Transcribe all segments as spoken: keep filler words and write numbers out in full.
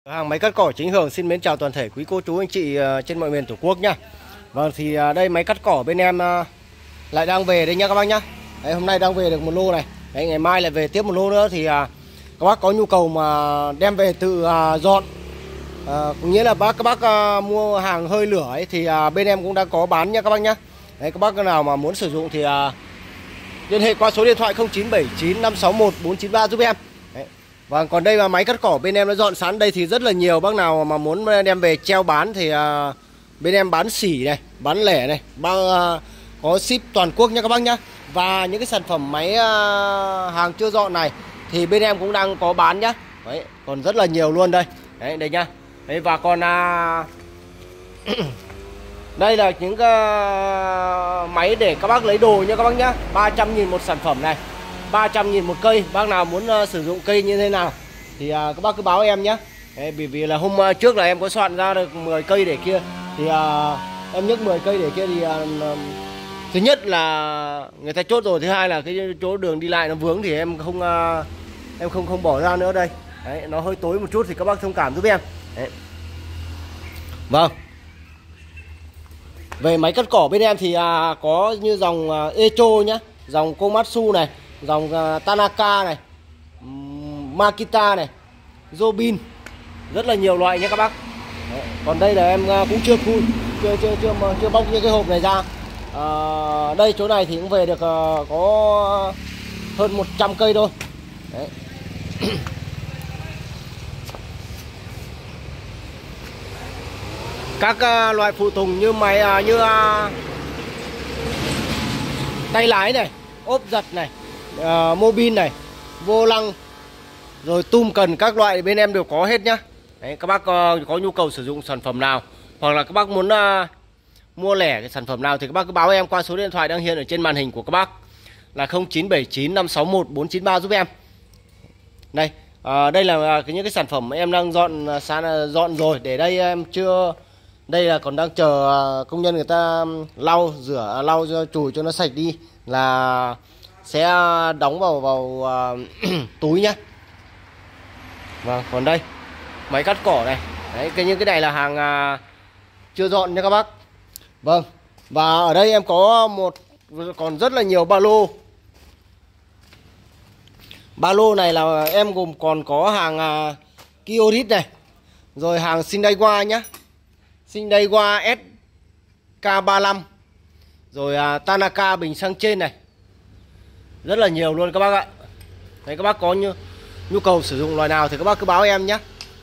Hàng máy cắt cỏ Chính Hưởng xin mến chào toàn thể quý cô chú anh chị trên mọi miền Tổ quốc nhá. Vâng thì đây máy cắt cỏ bên em lại đang về đây nha các bác nhá. Đấy, hôm nay đang về được một lô này. Đấy, ngày mai lại về tiếp một lô nữa thì các bác có nhu cầu mà đem về tự dọn, à, cũng nghĩa là bác các bác mua hàng hơi lửa ấy thì bên em cũng đang có bán nha các bác nhá. Đấy, các bác nào mà muốn sử dụng thì liên hệ qua số điện thoại không chín bảy chín năm sáu một bốn chín ba giúp em. Đấy. Và còn đây là máy cắt cỏ bên em đã dọn sẵn đây thì rất là nhiều bác nào mà muốn đem về treo bán thì uh, bên em bán xỉ này, bán lẻ này, bao uh, có ship toàn quốc nha các bác nhá. Và những cái sản phẩm máy uh, hàng chưa dọn này thì bên em cũng đang có bán nhá. Đấy, còn rất là nhiều luôn đây. Đấy đây nhá. Đấy và còn uh, đây là những uh, máy để các bác lấy đồ nha các bác nhá. ba trăm nghìn một sản phẩm này, ba trăm nghìn một cây. Bác nào muốn uh, sử dụng cây như thế nào thì uh, các bác cứ báo em nhé. Đấy, bởi vì là hôm uh, trước là em có soạn ra được mười cây để kia thì uh, em nhấc mười cây để kia thì uh, thứ nhất là người ta chốt rồi, thứ hai là cái chỗ đường đi lại nó vướng thì em không uh, em không không bỏ ra nữa đây. Đấy, nó hơi tối một chút thì các bác thông cảm giúp em. Đấy. Vâng. Về máy cắt cỏ bên em thì à, có như dòng à, Echo nhá, dòng Komatsu này, dòng à, Tanaka này, um, Makita này, Robin, rất là nhiều loại nhé các bác. Đấy. Còn đây là em à, cũng chưa khui, chưa chưa chưa chưa, chưa bóc những cái hộp này ra. À, đây chỗ này thì cũng về được à, có hơn một trăm cây thôi. Đấy. Các uh, loại phụ tùng như máy uh, như uh, tay lái này, ốp giật này, uh, mô bin này, vô lăng, rồi tum cần các loại bên em đều có hết nhá. Đấy, các bác uh, có nhu cầu sử dụng sản phẩm nào hoặc là các bác muốn uh, mua lẻ cái sản phẩm nào thì các bác cứ báo em qua số điện thoại đang hiện ở trên màn hình của các bác là không chín bảy chín năm sáu một bốn chín ba giúp em. Đây, uh, đây là uh, những cái sản phẩm em đang dọn uh, sáng, uh, dọn rồi để đây em chưa. Đây là còn đang chờ công nhân người ta lau rửa lau chùi cho nó sạch đi là sẽ đóng vào vào uh, túi nhá. Vâng, còn đây máy cắt cỏ này. Đấy, cái những cái này là hàng uh, chưa dọn nha các bác. Vâng. Và ở đây em có một còn rất là nhiều ba lô. Ba lô này là em gồm còn có hàng uh, Kiorit này, rồi hàng Sindaiwa nhá. Sindaiwa S K ba lăm, rồi à, Tanaka bình xăng trên này, rất là nhiều luôn các bác ạ. Đấy, các bác có nhu, nhu cầu sử dụng loại nào thì các bác cứ báo em nhé.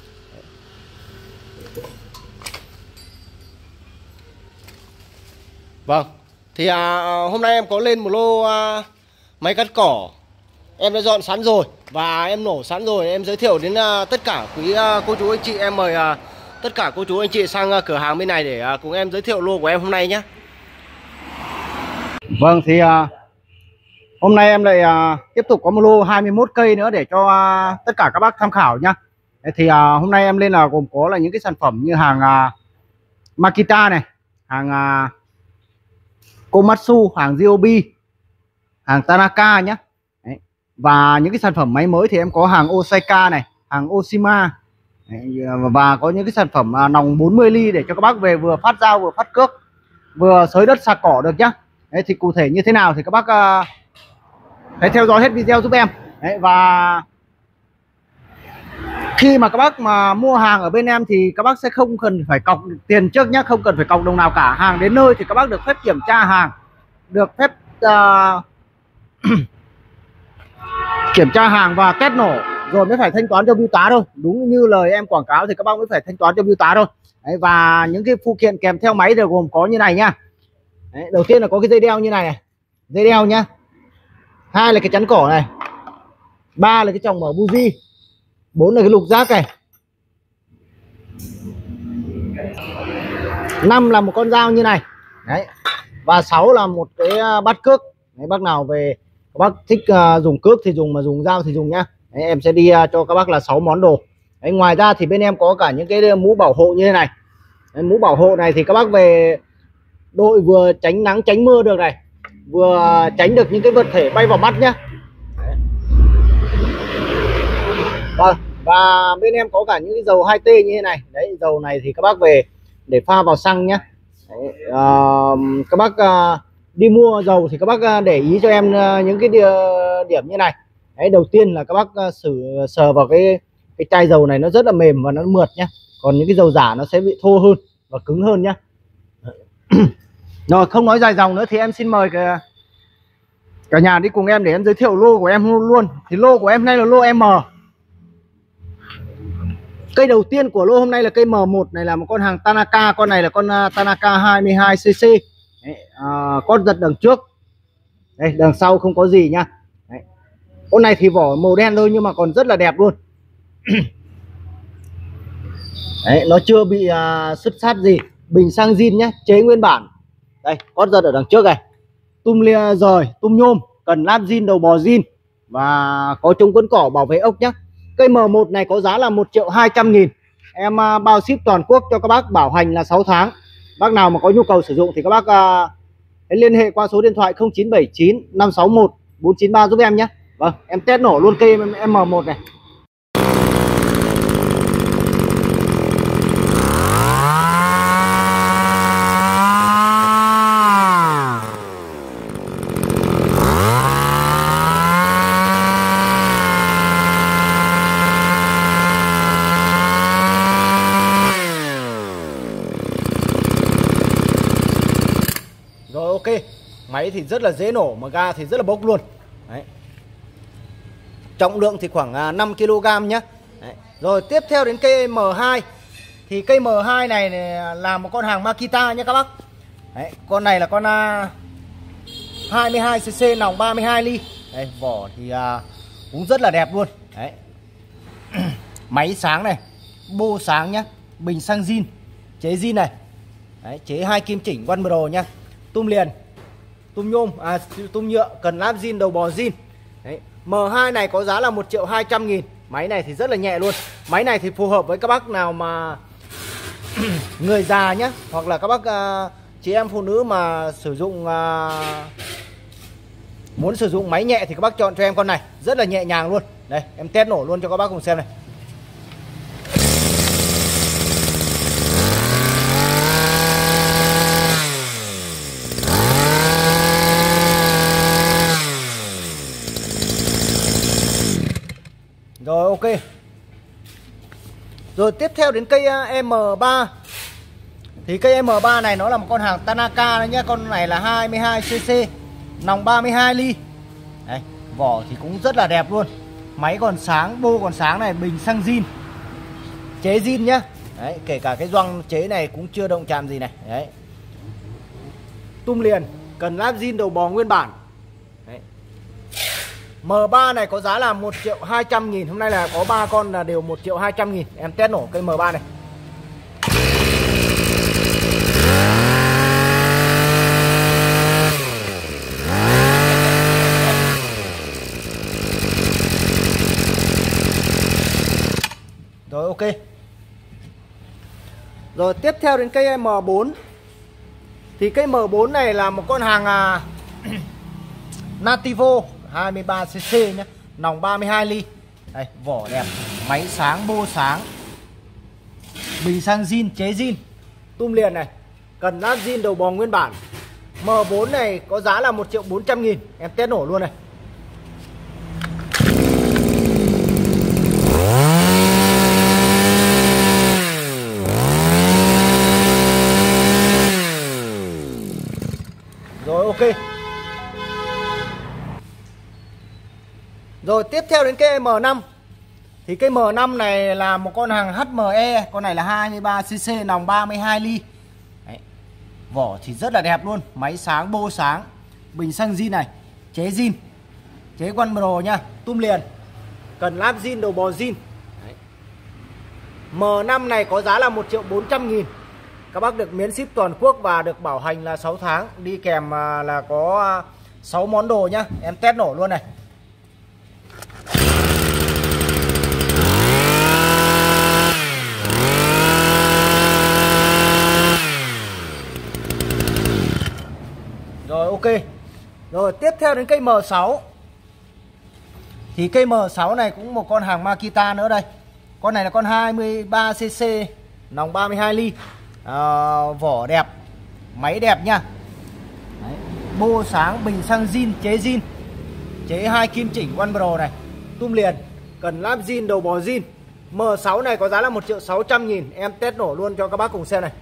Vâng, thì à, hôm nay em có lên một lô à, máy cắt cỏ em đã dọn sẵn rồi và em nổ sẵn rồi, em giới thiệu đến à, tất cả quý à, cô chú anh chị. Em mời à, tất cả cô chú anh chị sang cửa hàng bên này để cùng em giới thiệu lô của em hôm nay nhé. Vâng thì uh, hôm nay em lại uh, tiếp tục có một lô hai mươi mốt cây nữa để cho uh, tất cả các bác tham khảo nhá. Thì uh, hôm nay em lên là gồm có là những cái sản phẩm như hàng uh, Makita này, hàng uh, Komatsu, hàng Ryobi, hàng Tanaka nhé. Đấy. Và những cái sản phẩm máy mới thì em có hàng Osaka này, hàng Oshima. Đấy, và có những cái sản phẩm à, nòng bốn mươi ly để cho các bác về vừa phát dao vừa phát cước vừa xới đất sạc cỏ được nhá. Đấy, thì cụ thể như thế nào thì các bác à, hãy theo dõi hết video giúp em. Đấy, và khi mà các bác mà mua hàng ở bên em thì các bác sẽ không cần phải cọc tiền trước nhá, không cần phải cọc đồng nào cả. Hàng đến nơi thì các bác được phép kiểm tra hàng, được phép uh, kiểm tra hàng và test nổ rồi mới phải thanh toán cho bưu tá thôi. Đúng như lời em quảng cáo thì các bác mới phải thanh toán cho bưu tá thôi. Đấy, và những cái phụ kiện kèm theo máy đều gồm có như này nha. Đấy, đầu tiên là có cái dây đeo như này này, dây đeo nhá. Hai là cái chắn cỏ này, ba là cái chồng mở buji, bốn là cái lục giác này, năm là một con dao như này. Đấy, và sáu là một cái bát cước. Đấy, bác nào về các bác thích uh, dùng cước thì dùng, mà dùng dao thì dùng nhá. Đấy, em sẽ đi uh, cho các bác là sáu món đồ. Đấy, ngoài ra thì bên em có cả những cái mũ bảo hộ như thế này. Đấy, mũ bảo hộ này thì các bác về đội vừa tránh nắng tránh mưa được này, vừa tránh được những cái vật thể bay vào mắt nhá. Vâng, Và bên em có cả những cái dầu hai T như thế này. Đấy, dầu này thì các bác về để pha vào xăng nhé. Đấy, à, các bác à, đi mua dầu thì các bác để ý cho em những cái điểm như này. Đấy, đầu tiên là các bác sử sờ vào cái cái chai dầu này, nó rất là mềm và nó mượt nhá. Còn những cái dầu giả nó sẽ bị thô hơn và cứng hơn nhá. Rồi, không nói dài dòng nữa thì em xin mời cả, cả nhà đi cùng em để em giới thiệu lô của em luôn. Thì lô của em nay là lô M. Cây đầu tiên của lô hôm nay là cây M một này, là một con hàng Tanaka. Con này là con Tanaka hai mươi hai xê xê. Đấy, à, con giật đằng trước. Đây, đằng sau không có gì nha. Đấy. Con này thì vỏ màu đen thôi nhưng mà còn rất là đẹp luôn. Đấy, nó chưa bị uh, sứt sát gì. Bình xăng zin nhé, chế nguyên bản. Đây, con giật ở đằng trước này. Tum lia rời, tum nhôm, cần lát zin, đầu bò zin và có chống quấn cỏ, bảo vệ ốc nhé. Cây M một này có giá là một triệu hai trăm nghìn. Em uh, bao ship toàn quốc cho các bác, bảo hành là sáu tháng. Bác nào mà có nhu cầu sử dụng thì các bác uh, hãy liên hệ qua số điện thoại không chín bảy chín năm sáu một bốn chín ba giúp em nhé. Vâng, em test nổ luôn cây M một này. Rồi, ok. Máy thì rất là dễ nổ mà ga thì rất là bốc luôn. Đấy. Trọng lượng thì khoảng năm ki lô gam nhé. Đấy. Rồi tiếp theo đến cây M hai. Thì cây M hai này là một con hàng Makita nhé các bác. Đấy. Con này là con hai mươi hai xê xê, nòng ba mươi hai ly. Đây, vỏ thì uh, cũng rất là đẹp luôn. Đấy. Máy sáng này, bô sáng nhá, bình xăng zin, chế zin này. Đấy, chế hai kim chỉnh One Pro nhá. Tum liền, tum nhôm, à tum nhựa, cần láp zin, đầu bò zin. Đấy. M hai này có giá là một triệu hai trăm nghìn. Máy này thì rất là nhẹ luôn. Máy này thì phù hợp với các bác nào mà người già nhá, hoặc là các bác uh, chị em phụ nữ mà sử dụng uh, muốn sử dụng máy nhẹ thì các bác chọn cho em con này, rất là nhẹ nhàng luôn. Đây, em test nổ luôn cho các bác cùng xem này. Rồi, ok. Rồi tiếp theo đến cây M ba. Thì cây M ba này nó là một con hàng Tanaka đấy nhá. Con này là hai mươi hai xê xê, nòng ba mươi hai ly. Đấy, vỏ thì cũng rất là đẹp luôn. Máy còn sáng, bô còn sáng này, bình xăng zin, chế zin nhá. Đấy, kể cả cái gioăng chế này cũng chưa động chạm gì này. Đấy. Tum liền, cần láp zin, đầu bò nguyên bản. Đấy. M ba này có giá là một triệu hai trăm nghìn. Hôm nay là có ba con là đều một triệu hai trăm nghìn. Em test nổ cây M ba này. Rồi, ok. Rồi tiếp theo đến cây M bốn. Thì cây M bốn này là một con hàng à, Nativo hai mươi ba xê xê nhé, nòng ba mươi hai ly. Đây, vỏ đẹp, máy sáng, bô sáng, bình xăng zin, chế zin, tum liền này, cần lát zin, đầu bò nguyên bản. M bốn này có giá là một triệu bốn trăm nghìn. Em test nổ luôn này. Rồi, ok. Rồi tiếp theo đến cây M năm. Thì cây M năm này là một con hàng hát em e. Con này là hai mươi ba xê xê, nòng ba mươi hai ly. Đấy. Vỏ thì rất là đẹp luôn. Máy sáng, bô sáng, bình xăng zin này, chế zin, chế One Pro nha, tum liền, cần láp zin, đầu bò zin. Đấy. M năm này có giá là một triệu bốn trăm nghìn. Các bác được miễn ship toàn quốc và được bảo hành là sáu tháng. Đi kèm là có sáu món đồ nhá. Em test nổ luôn này. Rồi, ok. Rồi tiếp theo đến cây M sáu. Thì cây M sáu này cũng một con hàng Makita nữa đây. Con này là con hai mươi ba xê xê, nòng ba mươi hai ly. à, Vỏ đẹp, máy đẹp nha. Đấy. Bô sáng, bình xăng zin, chế zin, chế hai kim chỉnh One Pro này, tum liền, cần lắp zin, đầu bò zin. M sáu này có giá là một triệu sáu trăm nghìn. Em test nổ luôn cho các bác cùng xem này.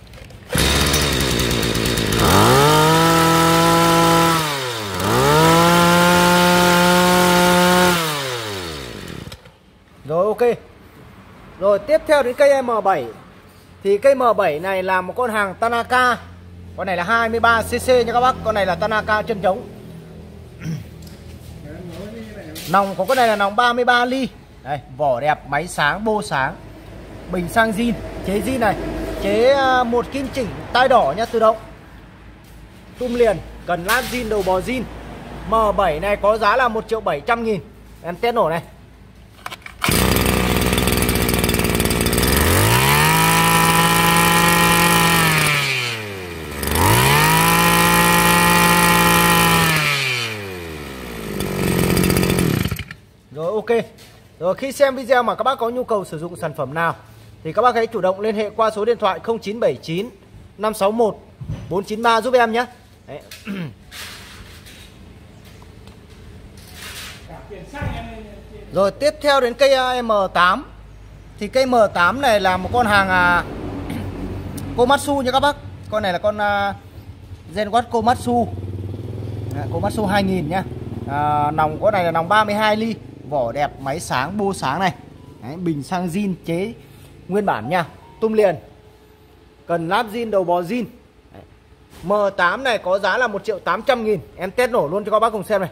Rồi ok. Rồi tiếp theo đến cây M bảy. Thì cây M bảy này là một con hàng Tanaka. Con này là hai mươi ba xê xê nha các bác. Con này là Tanaka chân trống. Nòng của con này là nòng ba mươi ba ly. Đây, vỏ đẹp, máy sáng, bô sáng, bình xăng zin, chế zin này, chế một kim chỉnh tai đỏ nha, tự động, tum liền, cần lát zin, đầu bò zin. M bảy này có giá là một triệu bảy trăm nghìn. Em test nổ này. Rồi ok. Rồi khi xem video mà các bác có nhu cầu sử dụng sản phẩm nào thì các bác hãy chủ động liên hệ qua số điện thoại không chín bảy chín năm sáu một bốn chín ba giúp em nhé. Đấy. Rồi tiếp theo đến cây M tám. Thì cây M tám này là một con hàng à, Komatsu nha các bác. Con này là con à, Zenwatt Komatsu. à, Komatsu hai nghìn nhá. à, Nòng con này là nòng ba mươi hai ly. Vỏ đẹp, máy sáng, bô sáng này. Đấy, bình xăng zin, chế nguyên bản nha, tum liền, cần lắp zin, đầu bò zin. Đấy. M tám này có giá là một triệu tám trăm nghìn. Em test nổ luôn cho các bác cùng xem này.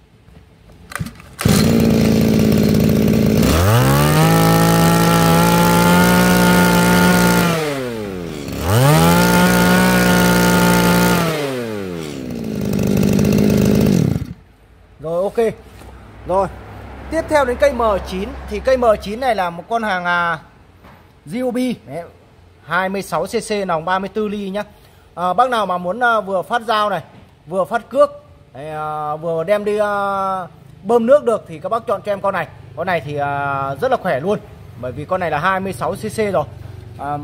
Rồi ok. Rồi tiếp theo đến cây M chín. Thì cây M chín này là một con hàng à, giê ô bê hai mươi sáu xê xê, nòng ba mươi tư ly nhá. à, Bác nào mà muốn à, vừa phát dao này, vừa phát cước, đấy, à, vừa đem đi à, bơm nước được thì các bác chọn cho em con này. Con này thì à, rất là khỏe luôn, bởi vì con này là hai mươi sáu xê xê rồi. à,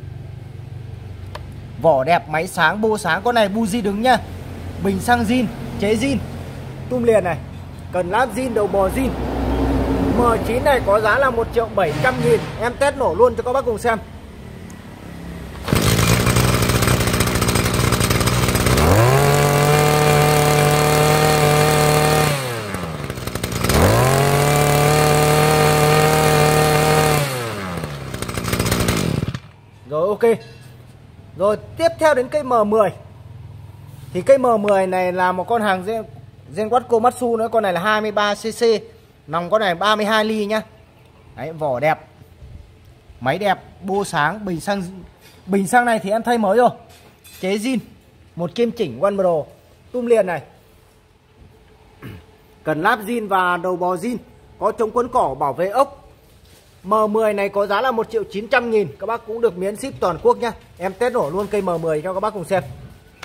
Vỏ đẹp, máy sáng, bô sáng. Con này buji đứng nhá, bình xăng zin, chế zin, tum liền này, cần lắp zin, đầu bò zin. M chín này có giá là một triệu bảy trăm nghìn. Em test nổ luôn cho các bác cùng xem. Rồi ok. Rồi tiếp theo đến cây M mười. Thì cây M mười này là một con hàng Zenwatt Komatsu nữa. Con này là hai mươi ba xê xê, nòng con này ba mươi hai ly nhá. Đấy, vỏ đẹp, máy đẹp, bô sáng, bình xăng. Bình xăng này thì em thay mới rồi, chế zin, một kim chỉnh One Pro, tum liền này, cần lắp zin và đầu bò zin, có chống quấn cỏ, bảo vệ ốc. M mười này có giá là một triệu chín trăm nghìn. Các bác cũng được miễn ship toàn quốc nhá. Em test nổ luôn cây M mười cho các bác cùng xem.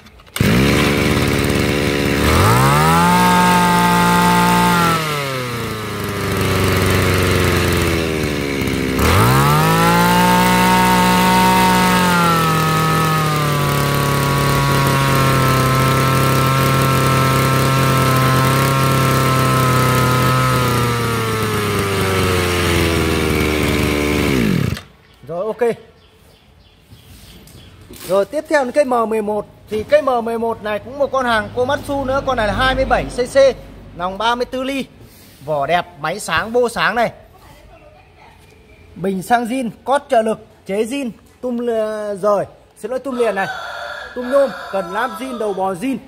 Rồi ok. Rồi tiếp theo đến cây M mười một. Thì cây M mười một này cũng một con hàng Komatsu nữa. Con này là hai mươi bảy xê xê, nòng ba mươi tư ly, vỏ đẹp, máy sáng, bô sáng này, bình xăng zin, cót trợ lực, chế zin, tum rời, xin lỗi, tum liền này, tum nhôm, cần lắp zin, đầu bò zin.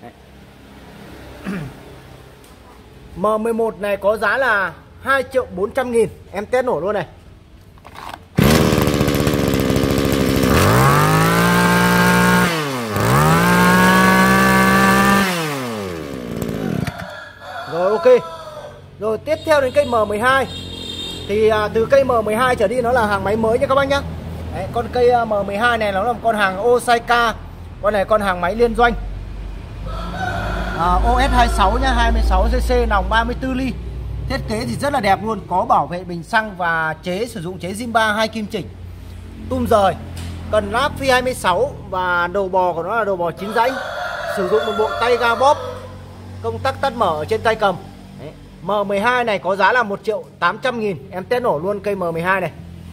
M mười một này có giá là hai triệu bốn trăm nghìn. Em test nổ luôn này. Rồi ok. Rồi tiếp theo đến cây M mười hai. Thì à, từ cây M mười hai trở đi nó là hàng máy mới nha các bác nhá. Đấy, con cây M mười hai này nó là một con hàng Osaka. Con này con hàng máy liên doanh, à, O S hai mươi sáu nhá, hai mươi sáu xê xê, nòng ba mươi tư ly, Thiết kế thì rất là đẹp luôn, có bảo vệ bình xăng và chế sử dụng chế zin ba hai kim chỉnh. Tum rời, cần láp phi hai mươi sáu và đầu bò của nó là đầu bò chín rãnh. Sử dụng một bộ tay ga bóp, công tắc tắt mở ở trên tay cầm. Đấy. M mười hai này có giá là một triệu tám trăm nghìn. Em test nổ luôn cây M mười hai này.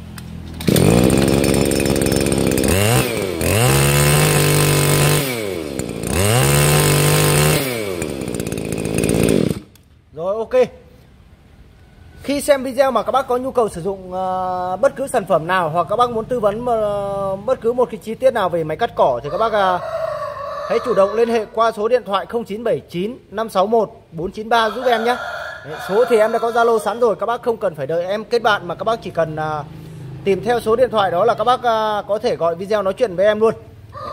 Rồi, ok. Khi xem video mà các bác có nhu cầu sử dụng uh, bất cứ sản phẩm nào, hoặc các bác muốn tư vấn uh, bất cứ một cái chi tiết nào về máy cắt cỏ, thì các bác uh, hãy chủ động liên hệ qua số điện thoại không chín bảy chín năm sáu một bốn chín ba giúp em nhé. Đấy, số thì em đã có Zalo sẵn rồi, các bác không cần phải đợi em kết bạn, mà các bác chỉ cần uh, tìm theo số điện thoại đó là các bác uh, có thể gọi video nói chuyện với em luôn.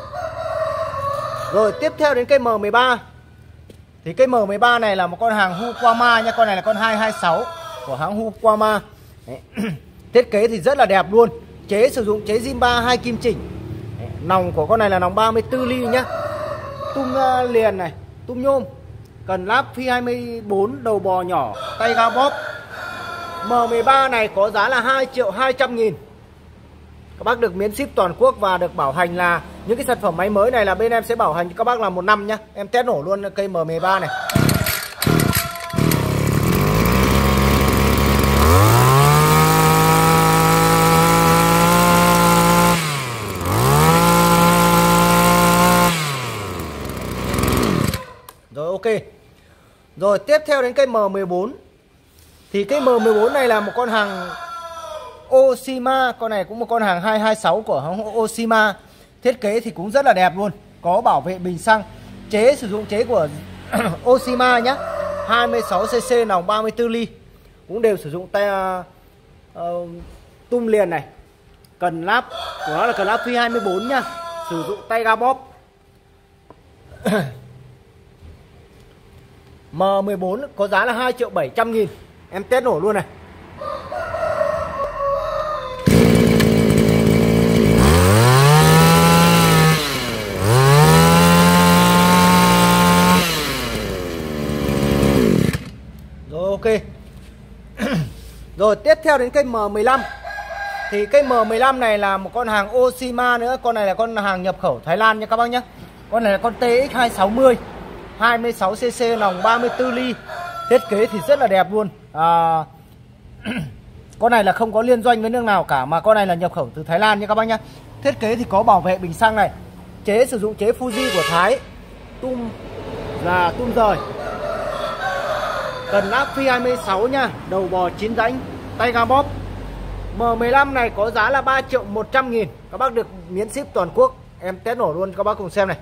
Rồi tiếp theo đến cây M mười ba. Thì cây M mười ba này là một con hàng Huquama nha, con này là con hai hai sáu của hãng Huquama. Thiết kế thì rất là đẹp luôn, chế sử dụng chế zin ba hai kim chỉnh. Đấy, nòng của con này là nòng ba mươi tư ly nhá. Tum uh, liền này, tum nhôm, cần láp phi hai mươi bốn, đầu bò nhỏ, tay ga bóp. M mười ba này có giá là hai triệu hai trăm nghìn. Các bác được miễn ship toàn quốc và được bảo hành là những cái sản phẩm máy mới này là bên em sẽ bảo hành cho các bác là một năm nhá. Em test nổ luôn cây M mười ba này. Rồi, ok. Rồi tiếp theo đến cây M mười bốn. Thì cây M mười bốn này là một con hàng Oshima, con này cũng một con hàng hai hai sáu của hãng Oshima. Thiết kế thì cũng rất là đẹp luôn, có bảo vệ bình xăng, chế sử dụng chế của Oshima nhá. hai mươi sáu xê xê, nòng ba mươi tư ly, cũng đều sử dụng tay uh, uh, tum liền này. Cần láp của nó là cần láp phi hai mươi bốn nhá, sử dụng tay ga bóp. M mười bốn có giá là hai triệu bảy trăm nghìn. Em test nổ luôn này. Rồi, ok. Rồi tiếp theo đến cây M mười lăm. Thì cây M mười lăm này là một con hàng Oshima nữa. Con này là con hàng nhập khẩu Thái Lan nha các bác nhé. Con này là con T X hai sáu mươi, hai mươi sáu xê xê, nòng ba mươi tư ly. Thiết kế thì rất là đẹp luôn. à, Con này là không có liên doanh với nước nào cả, mà con này là nhập khẩu từ Thái Lan nha các bác nhé. Thiết kế thì có bảo vệ bình xăng này, chế sử dụng chế Fuji của Thái. Tum là tum rời, cần láp phi hai mươi sáu nha, đầu bò chín rãnh, tay ga bóp. M mười lăm này có giá là ba triệu một trăm nghìn. Các bác được miễn ship toàn quốc. Em test nổ luôn các bác cùng xem này.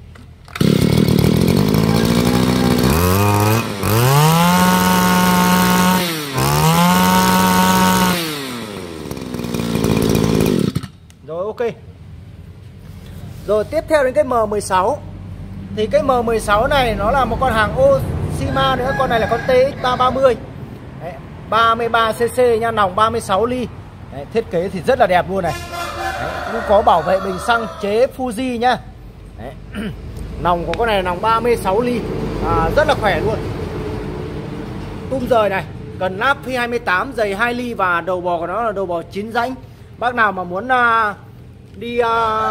Rồi, ok. Rồi tiếp theo đến cái M mười sáu. Thì cái M mười sáu này nó là một con hàng Oshima nữa. Con này là con T X ba ba mươi. Đấy, ba mươi ba xê xê nha, nòng ba mươi sáu ly. Đấy, thiết kế thì rất là đẹp luôn này. Đấy, cũng có bảo vệ bình xăng, chế Fuji nhá. Đấy. Nòng của con này là nòng ba mươi sáu ly, à, rất là khỏe luôn. Tum rời này, cần láp phi hai mươi tám, dày hai ly và đầu bò của nó là đầu bò chín rãnh. Bác nào mà muốn uh, đi uh,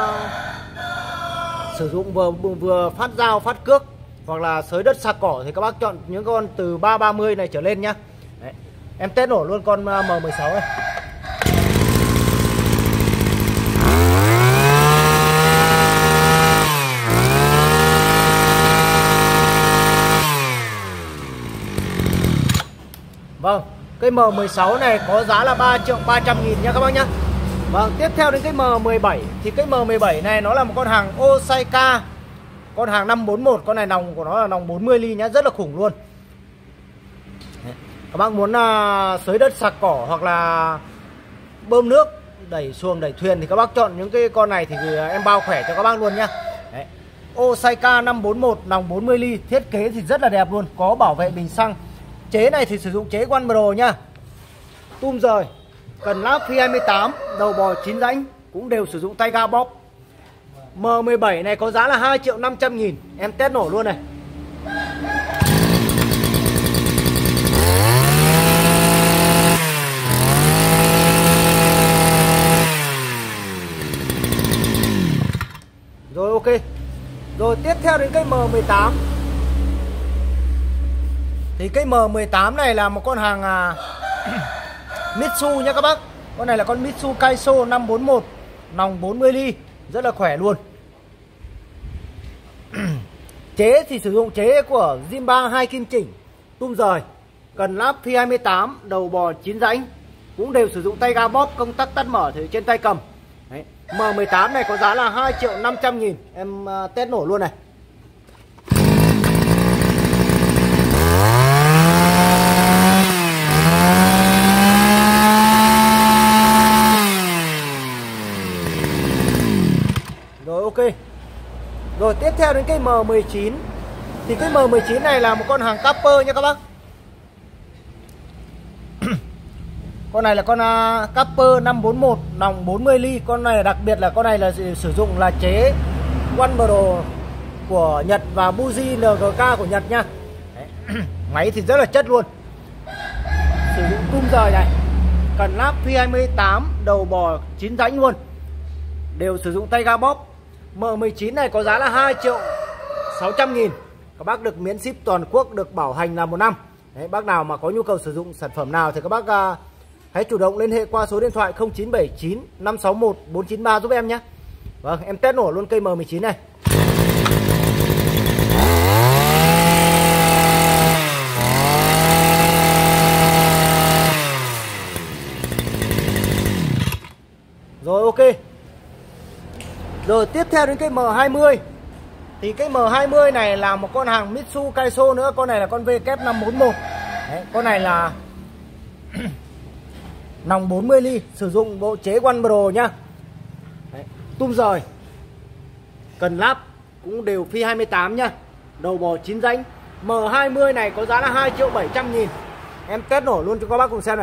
sử dụng vừa vừa phát dao, phát cước hoặc là xới đất sạc cỏ thì các bác chọn những con từ ba ba mươi này trở lên nhá. Đấy. Em test nổ luôn con M mười sáu này. Vâng, cây M mười sáu này có giá là ba triệu ba trăm nghìn nha các bác nhá. Vâng, tiếp theo đến cái M mười bảy. Thì cái M mười bảy này nó là một con hàng Osaka, con hàng năm bốn mốt. Con này nòng của nó là nòng bốn mươi ly nhá, rất là khủng luôn. Các bác muốn uh, xới đất sạc cỏ hoặc là bơm nước, đẩy xuồng, đẩy thuyền thì các bác chọn những cái con này thì em bao khỏe cho các bác luôn nhá. Đấy. Osaka năm bốn mốt, nòng bốn mươi ly, thiết kế thì rất là đẹp luôn, có bảo vệ bình xăng. Chế này thì sử dụng chế One Pro nha. Tum rời, cần láp phi hai mươi tám, đầu bò chín rãnh, cũng đều sử dụng tay ga bóp. M mười bảy này có giá là hai triệu năm trăm nghìn. Em test nổ luôn này. Rồi ok. Rồi tiếp theo đến cây M mười tám. Thì cây M mười tám này là một con hàng à, Mitsu nha các bác. Con này là con Mitsu Kaiso năm bốn một, nòng bốn mươi ly, rất là khỏe luôn. Chế thì sử dụng chế của Zimba hai kim chỉnh, tum rời, cần lắp phi hai mươi tám, đầu bò chín rãnh, cũng đều sử dụng tay ga bóp, công tắc tắt mở thì trên tay cầm. Đấy. M mười tám này có giá là hai triệu năm trăm nghìn. Em uh, test nổ luôn này. Rồi ok. Rồi tiếp theo đến cây M mười chín. Thì cây M mười chín này là một con hàng Capper nha các bác. Con này là con uh, Capper năm bốn một, nòng bốn mươi ly. Con này đặc biệt là con này là sử dụng là chế One Pro của Nhật và Buji en giê ca của Nhật nha. Đấy. Máy thì rất là chất luôn. Sử dụng tum rời này, cần lắp phi hai mươi tám, đầu bò chín rãnh luôn, đều sử dụng tay ga bóp. M mười chín này có giá là hai triệu sáu trăm nghìn. Các bác được miễn ship toàn quốc, được bảo hành là một năm. Đấy, bác nào mà có nhu cầu sử dụng sản phẩm nào thì các bác uh, hãy chủ động liên hệ qua số điện thoại không chín bảy chín năm sáu một bốn chín ba giúp em nhé. Vâng, em test nổ luôn cây M mười chín này. Rồi ok. Rồi tiếp theo đến cây M hai mươi. Thì cây M hai mươi này là một con hàng Mitsu Kaiso nữa. Con này là con V kép năm bốn một. Đấy, con này là nòng bốn mươi ly, sử dụng bộ chế One Pro nhá. Đấy, tum rời, cần lắp cũng đều phi hai mươi tám nhá, đầu bò chín rãnh. M hai mươi này có giá là hai triệu bảy trăm nghìn. Em test nổ luôn cho các bác cùng xem này.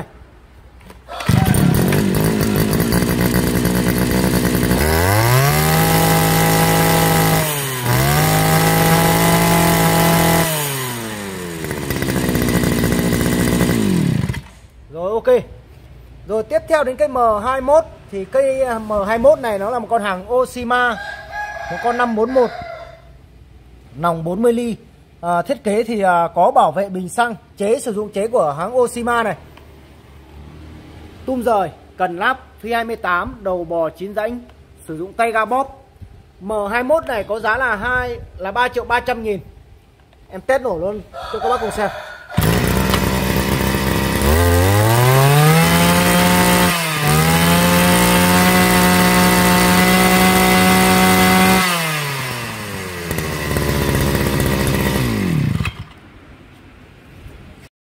Rồi ok. Rồi tiếp theo đến cây M hai mốt. Thì cây M hai mốt này nó là một con hàng Oshima, một con năm bốn một, nòng bốn mươi ly. à, Thiết kế thì à, có bảo vệ bình xăng, chế sử dụng chế của hãng Oshima này. Tum rời, cần lắp phi hai mươi tám, đầu bò chín rãnh, sử dụng tay ga bóp. M hai mốt này có giá là hai là ba triệu ba trăm nghìn. Em test nổ luôn cho các bác cùng xem.